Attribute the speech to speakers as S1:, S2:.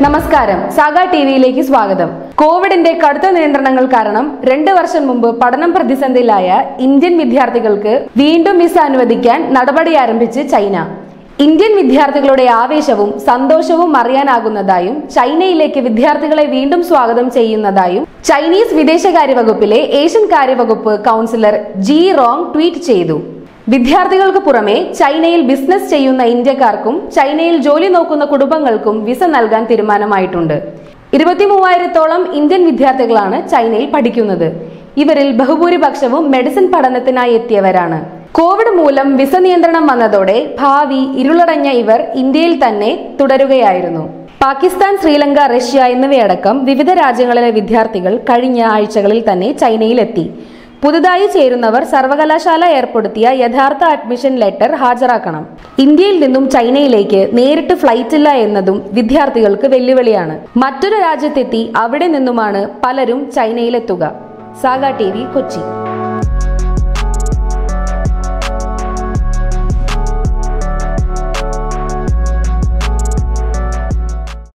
S1: നമസ്കാരം, സാഗ ടിവിയിലേക്ക് സ്വാഗതം. കോവിഡിന്റെ കടുത്ത നിയന്ത്രണങ്ങൾ കാരണം 2 വർഷം മുമ്പ് പഠനം പ്രതിസന്ധിയിലായ ഇന്ത്യൻ വിദ്യാർത്ഥികൾക്ക് വീണ്ടും വിസ അനുവദിക്കാൻ നടപടി ആരംഭിച്ച് ചൈന. ഇന്ത്യൻ വിദ്യാർത്ഥികളുടെ ആവേശവും സന്തോഷവും അറിയാനാകുന്നതായും ചൈനയിലേക്ക് വിദ്യാർത്ഥികളെ വീണ്ടും സ്വാഗതം ചെയ്യുന്നതായും ചൈനീസ് വിദേശകാര്യ വകുപ്പിലെ ഏഷ്യൻ കാര്യവകുപ്പ് കൗൺസിലർ ജി റോങ് ട്വീറ്റ് ചെയ്തു. വിദ്യാർത്ഥികൾക്ക് പുറമെ ചൈനയിൽ ബിസിനസ് ചെയ്യുന്ന ഇന്ത്യക്കാർക്കും ചൈനയിൽ ജോലി നോക്കുന്ന കുടുംബങ്ങൾക്കും വിസ നൽകാൻ തീരുമാനമായിട്ടുണ്ട്. 23,000-ഓളം ഇന്ത്യൻ വിദ്യാർത്ഥികളാണ് ചൈനയിൽ പഠിക്കുന്നത്. ഇവരിൽ ബഹുഭൂരിപക്ഷവും മെഡിസിൻ പഠനത്തിനായി എത്തിയവരാണ്. കോവിഡ് മൂലം വിസ നിയന്ത്രണം വന്നതോടെ ഭാവി ഇരുളടഞ്ഞ ഇവർ ഇന്ത്യയിൽ തന്നെ തുടരുകയായിരുന്നു. പാകിസ്ഥാൻ, ശ്രീലങ്ക, റഷ്യ എന്നിവയടക്കം വിവിധ രാജ്യങ്ങളിലെ വിദ്യാർത്ഥികൾ കഴിഞ്ഞ ആഴ്ചകളിൽ തന്നെ ചൈനയിലെത്തി. പുതുതായി ചേരുന്നവർ സർവകലാശാല ഏർപ്പെടുത്തിയ യഥാർത്ഥ അഡ്മിഷൻ ലെറ്റർ ഹാജരാക്കണം. ഇന്ത്യയിൽ നിന്നും ചൈനയിലേക്ക് നേരിട്ട് ഫ്ലൈറ്റ് ഇല്ല എന്നതും വിദ്യാർത്ഥികൾക്ക് വെല്ലുവിളിയാണ്. മറ്റൊരു രാജ്യത്തെത്തി അവിടെ നിന്നുമാണ് പലരും ചൈനയിലെത്തുക. Saga TV, Kochi.